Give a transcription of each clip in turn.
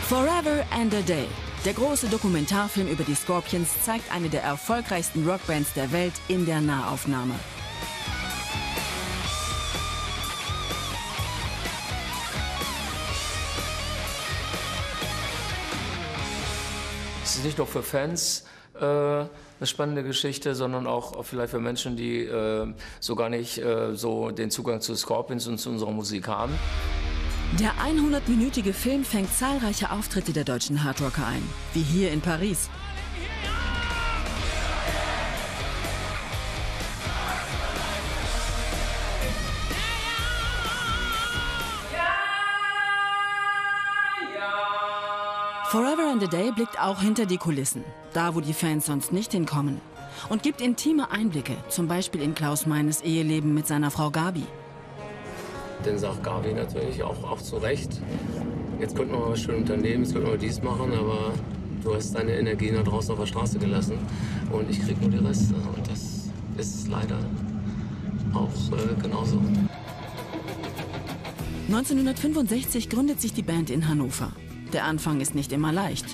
Forever and a Day. Der große Dokumentarfilm über die Scorpions zeigt eine der erfolgreichsten Rockbands der Welt in der Nahaufnahme. Es ist nicht nur für Fans eine spannende Geschichte, sondern auch vielleicht für Menschen, die so gar nicht so den Zugang zu Scorpions und zu unserer Musik haben. Der 100-minütige Film fängt zahlreiche Auftritte der deutschen Hardrocker ein, wie hier in Paris. Forever and a Day blickt auch hinter die Kulissen, da wo die Fans sonst nicht hinkommen. Und gibt intime Einblicke, zum Beispiel in Klaus Meines Eheleben mit seiner Frau Gabi. Dann sagt Gabi natürlich auch zu Recht, jetzt könnten wir was schön unternehmen, jetzt könnten wir dies machen, aber du hast deine Energie da draußen auf der Straße gelassen und ich krieg nur die Reste. Und das ist leider auch genauso. 1965 gründet sich die Band in Hannover. Der Anfang ist nicht immer leicht.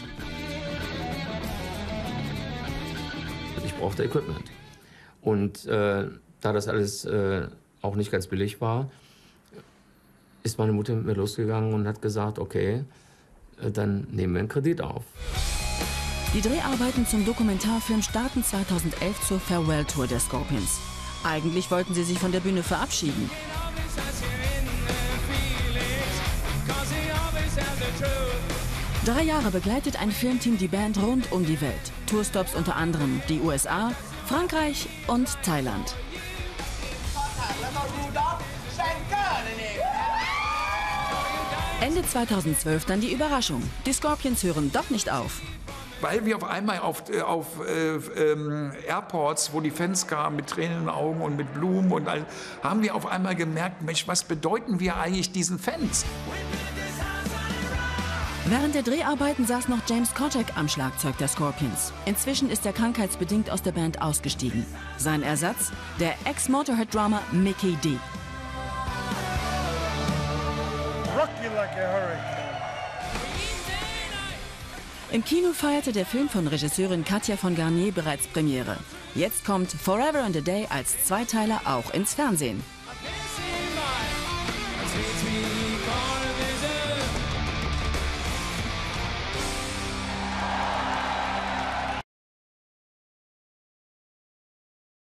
Ich brauchte Equipment. Und da das alles auch nicht ganz billig war, ist meine Mutter mit mir losgegangen und hat gesagt, okay, dann nehmen wir einen Kredit auf. Die Dreharbeiten zum Dokumentarfilm starten 2011 zur Farewell-Tour der Scorpions. Eigentlich wollten sie sich von der Bühne verabschieden. Drei Jahre begleitet ein Filmteam die Band rund um die Welt. Tourstops unter anderem die USA, Frankreich und Thailand. Ende 2012 dann die Überraschung. Die Scorpions hören doch nicht auf. Weil wir auf einmal auf Airports, wo die Fans kamen mit Tränen in den Augen und mit Blumen und all, haben wir auf einmal gemerkt, Mensch, was bedeuten wir eigentlich diesen Fans? Während der Dreharbeiten saß noch James Kotchek am Schlagzeug der Scorpions. Inzwischen ist er krankheitsbedingt aus der Band ausgestiegen. Sein Ersatz? Der Ex-Motorhead-Drummer Mikkey Dee. Im Kino feierte der Film von Regisseurin Katja von Garnier bereits Premiere. Jetzt kommt Forever and a Day als Zweiteiler auch ins Fernsehen.